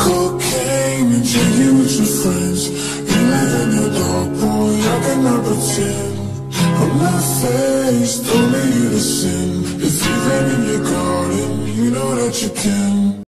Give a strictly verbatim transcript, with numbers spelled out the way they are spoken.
cocaine and drinking with your friends. You live in your dark, boy, I cannot pretend. I'm not faced, only you to sin. If you've been in your garden, you know that you can.